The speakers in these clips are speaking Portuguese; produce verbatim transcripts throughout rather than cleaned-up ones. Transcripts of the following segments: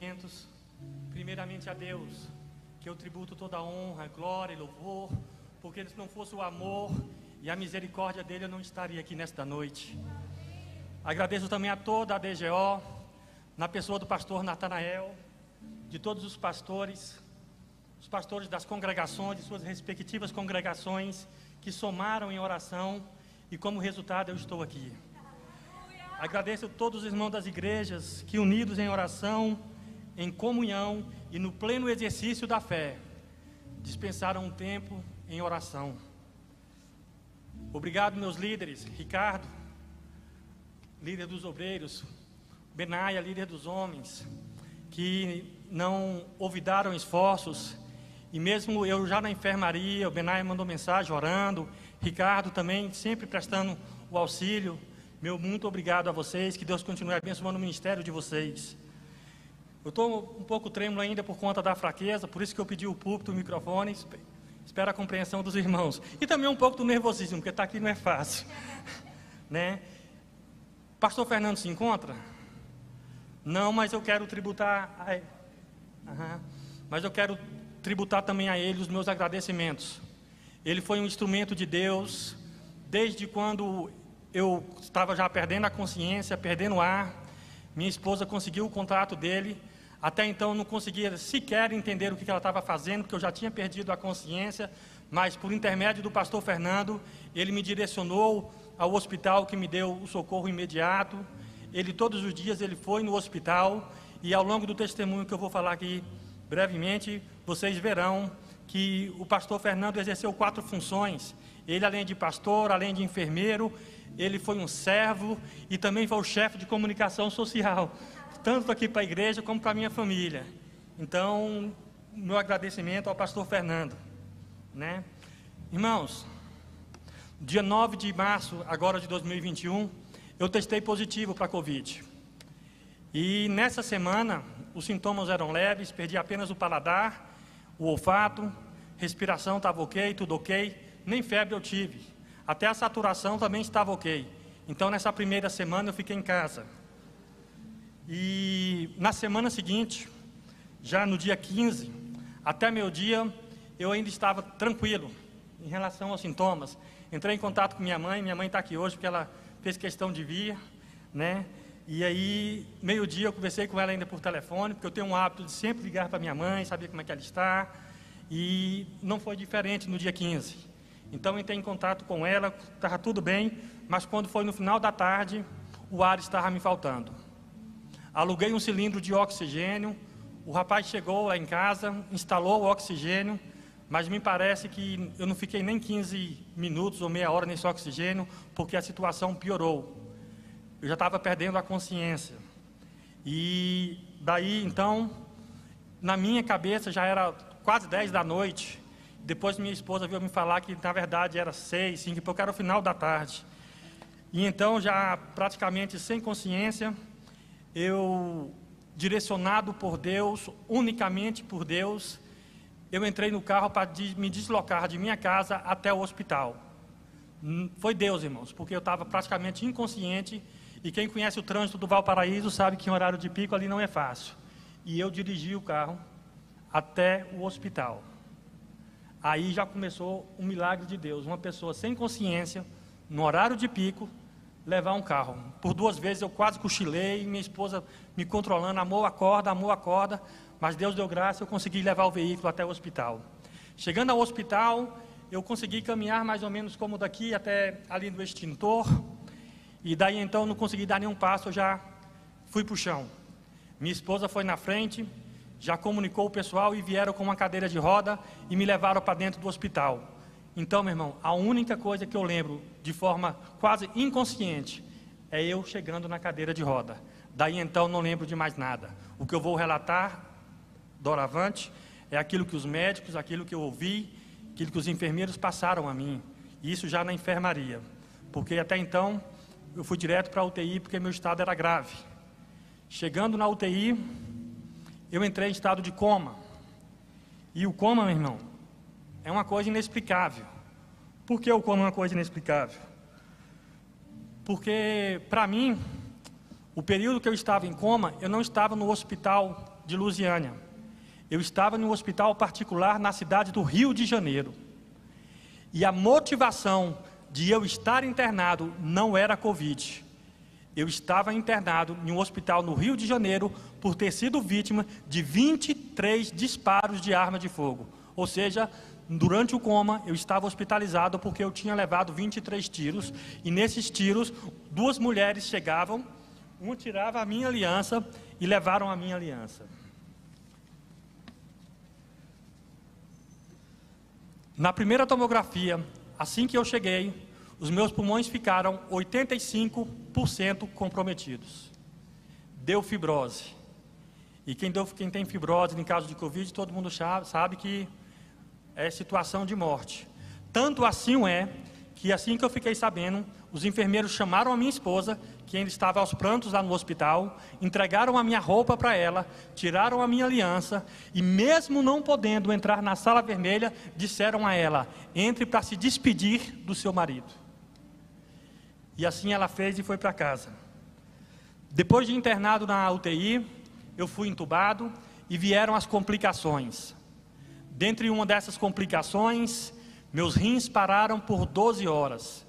agradecimentos, primeiramente a Deus, que eu tributo toda a honra, glória e louvor, porque se não fosse o amor e a misericórdia dele, eu não estaria aqui nesta noite. Agradeço também a toda a D G O, na pessoa do pastor Natanael, de todos os pastores, os pastores das congregações, de suas respectivas congregações, que somaram em oração, e como resultado eu estou aqui. Agradeço a todos os irmãos das igrejas, que unidos em oração, em comunhão e no pleno exercício da fé, dispensaram um tempo em oração. Obrigado, meus líderes, Ricardo, líder dos obreiros, Benaia, líder dos homens, que não olvidaram esforços, e mesmo eu já na enfermaria, o Benaia mandou mensagem orando, Ricardo também sempre prestando o auxílio. Meu muito obrigado a vocês, que Deus continue abençoando o ministério de vocês. Eu estou um pouco trêmulo ainda por conta da fraqueza, por isso que eu pedi o púlpito, o microfone, espero a compreensão dos irmãos. E também um pouco do nervosismo, porque estar aqui não é fácil. Né? Pastor Fernando se encontra? Não, mas eu quero tributar a ele. Uhum. Mas eu quero tributar também a ele os meus agradecimentos. Ele foi um instrumento de Deus, desde quando eu estava já perdendo a consciência, perdendo o ar. Minha esposa conseguiu o contato dele. Até então eu não conseguia sequer entender o que ela estava fazendo, porque eu já tinha perdido a consciência, mas por intermédio do pastor Fernando, ele me direcionou ao hospital que me deu o socorro imediato. Ele, todos os dias, ele foi no hospital, e ao longo do testemunho que eu vou falar aqui brevemente, vocês verão que o pastor Fernando exerceu quatro funções. Ele, além de pastor, além de enfermeiro, ele foi um servo e também foi o chefe de comunicação social, tanto aqui para a igreja como para a minha família. Então, meu agradecimento ao pastor Fernando. Né? Irmãos, dia nove de março, agora de dois mil e vinte e um, eu testei positivo para a Covid. E nessa semana, os sintomas eram leves, perdi apenas o paladar, o olfato, respiração estava ok, tudo ok, nem febre eu tive. Até a saturação também estava ok. Então, nessa primeira semana, eu fiquei em casa. E na semana seguinte, já no dia quinze, até meu dia, eu ainda estava tranquilo em relação aos sintomas. Entrei em contato com minha mãe, minha mãe está aqui hoje porque ela fez questão de vir, né? E aí, meio-dia, eu conversei com ela ainda por telefone, porque eu tenho um hábito de sempre ligar para minha mãe, saber como é que ela está, e não foi diferente no dia quinze. Então, entrei em contato com ela, estava tudo bem, mas quando foi no final da tarde, o ar estava me faltando. Aluguei um cilindro de oxigênio, o rapaz chegou lá em casa, instalou o oxigênio, mas me parece que eu não fiquei nem quinze minutos ou meia hora nesse oxigênio, porque a situação piorou. Eu já estava perdendo a consciência. E daí, então, na minha cabeça já era quase dez da noite. Depois minha esposa veio me falar que, na verdade, era seis, cinco, porque era o final da tarde. E então, já praticamente sem consciência, eu, direcionado por Deus, unicamente por Deus, eu entrei no carro para me deslocar de minha casa até o hospital. Foi Deus, irmãos, porque eu estava praticamente inconsciente, e quem conhece o trânsito do Valparaíso sabe que em horário de pico ali não é fácil. E eu dirigi o carro até o hospital. Aí já começou um milagre de Deus, uma pessoa sem consciência, no horário de pico, levar um carro. Por duas vezes eu quase cochilei, minha esposa me controlando, amor, acorda, amor, acorda, mas Deus deu graça, eu consegui levar o veículo até o hospital. Chegando ao hospital, eu consegui caminhar mais ou menos como daqui até ali no extintor, e daí então não consegui dar nenhum passo, eu já fui para o chão. Minha esposa foi na frente, já comunicou o pessoal e vieram com uma cadeira de roda e me levaram para dentro do hospital. Então, meu irmão, a única coisa que eu lembro de forma quase inconsciente é eu chegando na cadeira de roda. Daí então não lembro de mais nada. O que eu vou relatar doravante é aquilo que os médicos, aquilo que eu ouvi, aquilo que os enfermeiros passaram a mim. Isso já na enfermaria. Porque até então eu fui direto para a U T I porque meu estado era grave. Chegando na U T I, eu entrei em estado de coma. E o coma, meu irmão, é uma coisa inexplicável. Por que o coma é uma coisa inexplicável? Porque, para mim, o período que eu estava em coma, eu não estava no hospital de Lusiânia. Eu estava em um hospital particular na cidade do Rio de Janeiro. E a motivação de eu estar internado não era a Covid. Eu estava internado em um hospital no Rio de Janeiro por ter sido vítima de vinte e três disparos de arma de fogo. Ou seja, durante o coma, eu estava hospitalizado porque eu tinha levado vinte e três tiros. E nesses tiros, duas mulheres chegavam, uma tirava a minha aliança e levaram a minha aliança. Na primeira tomografia, assim que eu cheguei, os meus pulmões ficaram oitenta e cinco por cento comprometidos. Deu fibrose. E quem, deu, quem tem fibrose em caso de Covid, todo mundo sabe que é situação de morte. Tanto assim é, que assim que eu fiquei sabendo, os enfermeiros chamaram a minha esposa, que ainda estava aos prantos lá no hospital, entregaram a minha roupa para ela, tiraram a minha aliança, e mesmo não podendo entrar na sala vermelha, disseram a ela: entre para se despedir do seu marido. E assim ela fez e foi para casa. Depois de internado na U T I, eu fui entubado e vieram as complicações. Dentre uma dessas complicações, meus rins pararam por doze horas.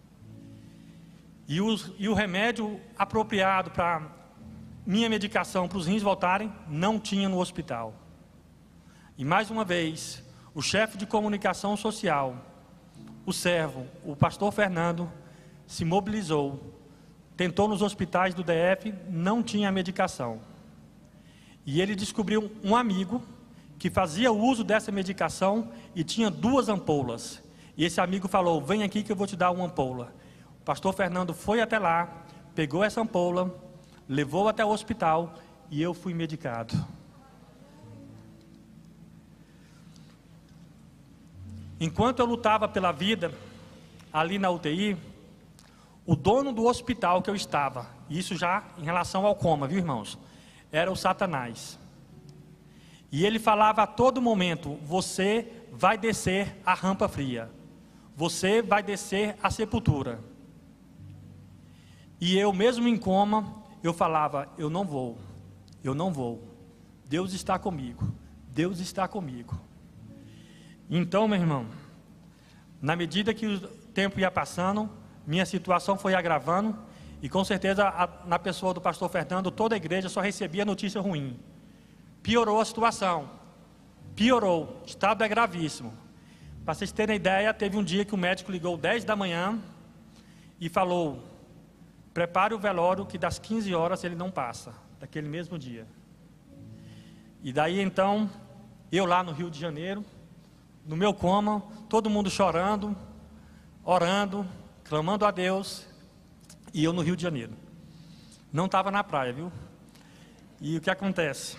E, os, e o remédio apropriado para minha medicação, para os rins voltarem, não tinha no hospital. E mais uma vez, o chefe de comunicação social, o servo, o pastor Fernando, se mobilizou, tentou nos hospitais do D F, não tinha medicação. E ele descobriu um amigo que fazia uso dessa medicação e tinha duas ampolas. E esse amigo falou: vem aqui que eu vou te dar uma ampola. O pastor Fernando foi até lá, pegou essa ampola, levou até o hospital e eu fui medicado. Enquanto eu lutava pela vida, ali na U T I, o dono do hospital que eu estava, isso já em relação ao coma, viu, irmãos? Era o Satanás. E ele falava a todo momento: você vai descer a rampa fria, você vai descer a sepultura. E eu mesmo em coma, eu falava: eu não vou, eu não vou, Deus está comigo, Deus está comigo. Então, meu irmão, na medida que o tempo ia passando, minha situação foi agravando, e com certeza a, na pessoa do pastor Fernando, toda a igreja só recebia notícia ruim. Piorou a situação, piorou, o estado é gravíssimo. Para vocês terem ideia, teve um dia que o médico ligou dez da manhã e falou: prepare o velório que das quinze horas ele não passa, daquele mesmo dia. E daí então, eu lá no Rio de Janeiro, no meu coma, todo mundo chorando, orando, clamando a Deus, e eu no Rio de Janeiro. Não estava na praia, viu? E o que acontece?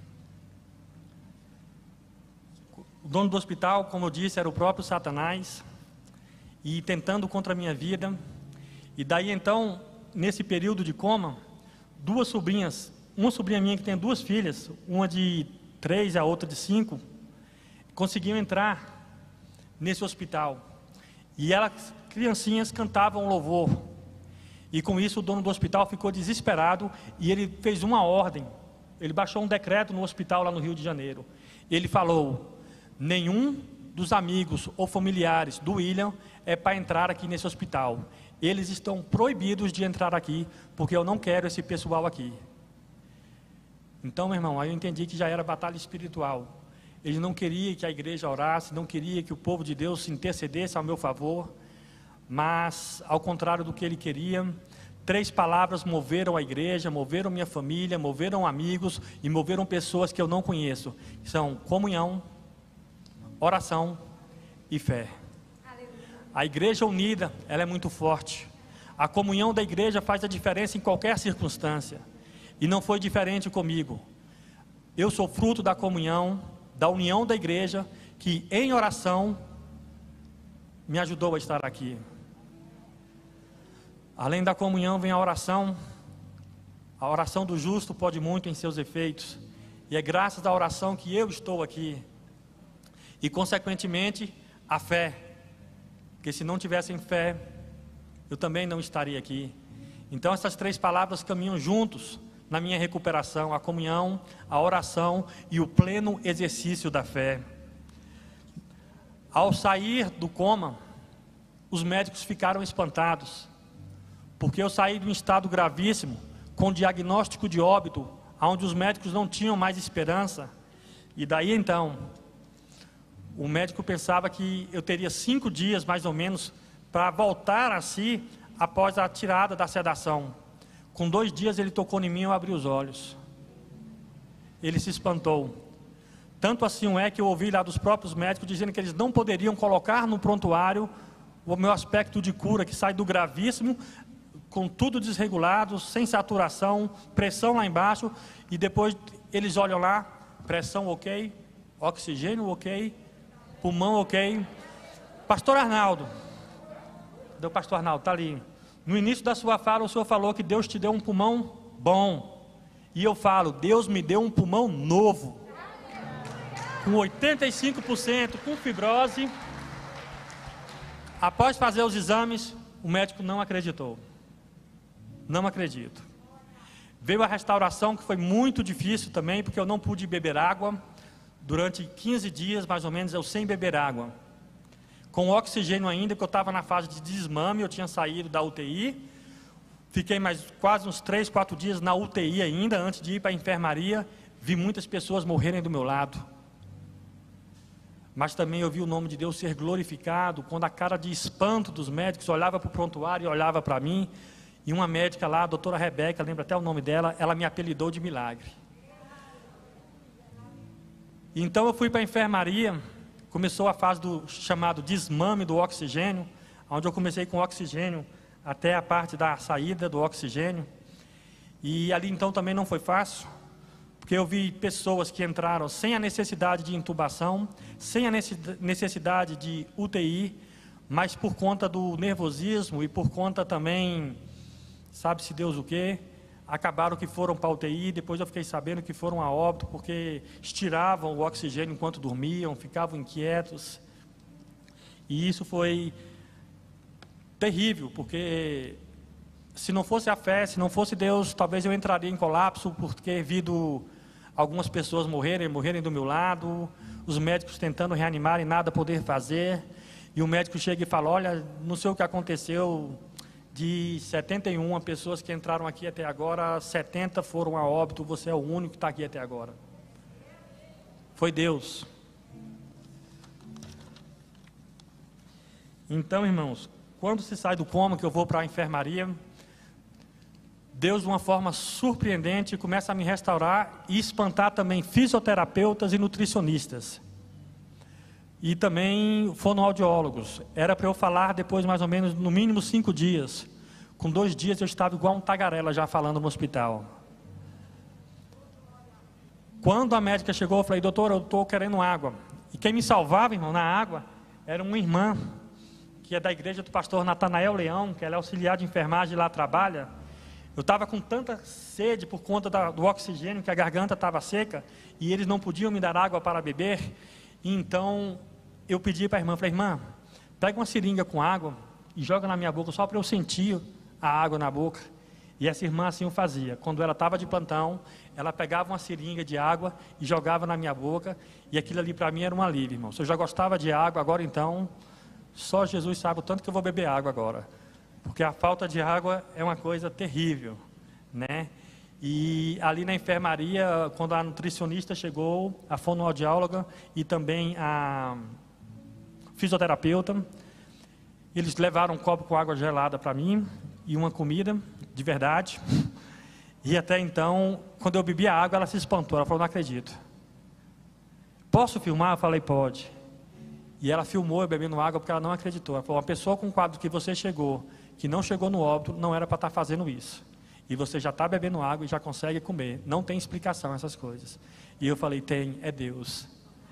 O dono do hospital, como eu disse, era o próprio Satanás, e tentando contra a minha vida. E daí então, nesse período de coma, duas sobrinhas, uma sobrinha minha que tem duas filhas, uma de três e a outra de cinco, conseguiam entrar nesse hospital. E elas, criancinhas, cantavam louvor. E com isso o dono do hospital ficou desesperado e ele fez uma ordem. Ele baixou um decreto no hospital lá no Rio de Janeiro. Ele falou: nenhum dos amigos ou familiares do William é para entrar aqui nesse hospital. Eles estão proibidos de entrar aqui, porque eu não quero esse pessoal aqui. Então, meu irmão, aí eu entendi que já era batalha espiritual. Ele não queria que a igreja orasse, não queria que o povo de Deus se intercedesse ao meu favor, mas, ao contrário do que ele queria, três palavras moveram a igreja, moveram minha família, moveram amigos e moveram pessoas que eu não conheço. São comunhão, oração e fé. A igreja unida, ela é muito forte. A comunhão da igreja faz a diferença em qualquer circunstância. E não foi diferente comigo. Eu sou fruto da comunhão, da união da igreja, que em oração me ajudou a estar aqui. Além da comunhão vem a oração. A oração do justo pode muito em seus efeitos. E é graças à oração que eu estou aqui. E consequentemente, a fé. Porque se não tivessem fé, eu também não estaria aqui. Então essas três palavras caminham juntos na minha recuperação, a comunhão, a oração e o pleno exercício da fé. Ao sair do coma, os médicos ficaram espantados, porque eu saí de um estado gravíssimo, com diagnóstico de óbito, onde os médicos não tinham mais esperança. E daí então, o médico pensava que eu teria cinco dias mais ou menos para voltar a si após a tirada da sedação. Com dois dias ele tocou em mim e eu abri os olhos. Ele se espantou. Tanto assim é que eu ouvi lá dos próprios médicos dizendo que eles não poderiam colocar no prontuário o meu aspecto de cura, que sai do gravíssimo, com tudo desregulado, sem saturação, pressão lá embaixo, e depois eles olham lá, pressão ok, oxigênio ok, pulmão ok. Pastor Arnaldo, o pastor Arnaldo, está ali. No início da sua fala, o senhor falou que Deus te deu um pulmão bom. E eu falo, Deus me deu um pulmão novo. Com oitenta e cinco por cento, com fibrose. Após fazer os exames, o médico não acreditou. Não acredito. Veio a restauração, que foi muito difícil também, porque eu não pude beber água. Durante quinze dias, mais ou menos, eu sem beber água. Com oxigênio ainda, porque eu estava na fase de desmame, eu tinha saído da U T I. Fiquei mais quase uns três, quatro dias na U T I ainda, antes de ir para a enfermaria. Vi muitas pessoas morrerem do meu lado. Mas também eu vi o nome de Deus ser glorificado, quando a cara de espanto dos médicos olhava para o prontuário e olhava para mim. E uma médica lá, a doutora Rebeca, lembra até o nome dela, ela me apelidou de milagre. Então eu fui para a enfermaria, começou a fase do chamado desmame do oxigênio, onde eu comecei com oxigênio até a parte da saída do oxigênio. E ali então também não foi fácil, porque eu vi pessoas que entraram sem a necessidade de intubação, sem a necessidade de U T I, mas por conta do nervosismo e por conta também, sabe-se Deus o quê, acabaram que foram para a U T I. Depois eu fiquei sabendo que foram a óbito, porque estiravam o oxigênio enquanto dormiam, ficavam inquietos. E isso foi terrível, porque se não fosse a fé, se não fosse Deus, talvez eu entraria em colapso, porque vindo algumas pessoas morrerem, morrerem do meu lado, os médicos tentando reanimar e nada poder fazer, e o médico chega e fala, olha, não sei o que aconteceu, de setenta e uma pessoas que entraram aqui até agora, setenta foram a óbito, você é o único que está aqui até agora. Foi Deus. Então, irmãos, quando se sai do coma, que eu vou para a enfermaria, Deus, de uma forma surpreendente, começa a me restaurar e espantar também fisioterapeutas e nutricionistas. E também fonoaudiólogos. Era para eu falar depois, mais ou menos, no mínimo cinco dias. Com dois dias eu estava igual um tagarela já falando no hospital. Quando a médica chegou, eu falei, doutor, eu estou querendo água. E quem me salvava, irmão, na água, era uma irmã, que é da igreja do pastor Natanael Leão, que ela é auxiliar de enfermagem e lá trabalha. Eu estava com tanta sede por conta da, do oxigênio, que a garganta estava seca, e eles não podiam me dar água para beber. E então eu pedi para a irmã, falei, irmã, pega uma seringa com água e joga na minha boca, só para eu sentir a água na boca. E essa irmã assim o fazia. Quando ela estava de plantão, ela pegava uma seringa de água e jogava na minha boca, e aquilo ali para mim era um alívio, irmão. Se eu já gostava de água, agora então, só Jesus sabe o tanto que eu vou beber água agora. Porque a falta de água é uma coisa terrível, né? E ali na enfermaria, quando a nutricionista chegou, a fonoaudióloga e também a fisioterapeuta, eles levaram um copo com água gelada para mim e uma comida, de verdade. E até então, quando eu bebi a água, ela se espantou, ela falou, não acredito. Posso filmar? Eu falei, pode. E ela filmou eu bebendo água porque ela não acreditou. Ela falou, uma pessoa com o quadro que você chegou, que não chegou no óbito, não era para estar fazendo isso. E você já está bebendo água e já consegue comer. Não tem explicação essas coisas. E eu falei, tem, é Deus.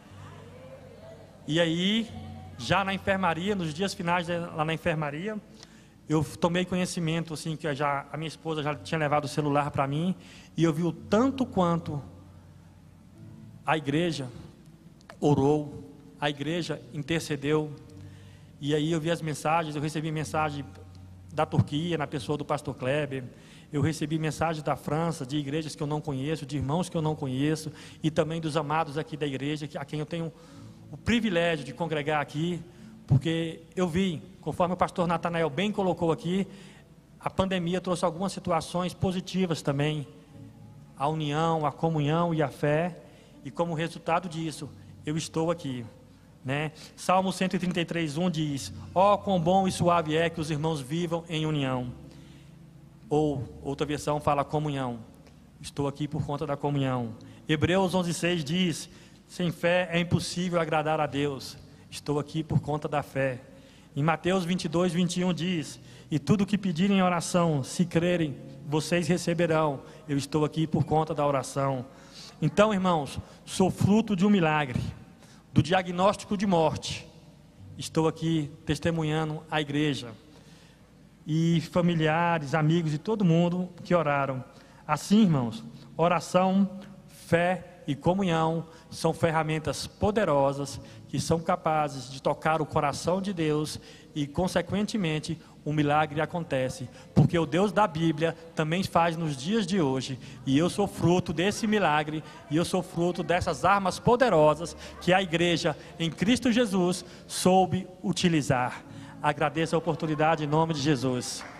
E aí, já na enfermaria, nos dias finais lá na enfermaria, eu tomei conhecimento, assim, que já, a minha esposa já tinha levado o celular para mim, e eu vi o tanto quanto a igreja orou, a igreja intercedeu. E aí eu vi as mensagens, eu recebi mensagem da Turquia, na pessoa do pastor Kleber. Eu recebi mensagens da França, de igrejas que eu não conheço, de irmãos que eu não conheço, e também dos amados aqui da igreja, a quem eu tenho o privilégio de congregar aqui, porque eu vi, conforme o pastor Natanael bem colocou aqui, a pandemia trouxe algumas situações positivas também, a união, a comunhão e a fé, e como resultado disso, eu estou aqui, né? Salmo cento e trinta e três, um diz: ó, quão bom e suave é que os irmãos vivam em união. Ou, outra versão fala comunhão. Estou aqui por conta da comunhão. Hebreus onze, seis diz: sem fé é impossível agradar a Deus. Estou aqui por conta da fé. Em Mateus vinte e dois, vinte e um diz: e tudo o que pedirem em oração, se crerem, vocês receberão. Eu estou aqui por conta da oração. Então, irmãos, sou fruto de um milagre, do diagnóstico de morte. Estou aqui testemunhando a igreja. E familiares, amigos e todo mundo que oraram. Assim, irmãos, oração, fé e comunhão são ferramentas poderosas que são capazes de tocar o coração de Deus e, consequentemente, um milagre acontece, porque o Deus da Bíblia também faz nos dias de hoje, e eu sou fruto desse milagre, e eu sou fruto dessas armas poderosas que a igreja em Cristo Jesus soube utilizar. Agradeço a oportunidade em nome de Jesus.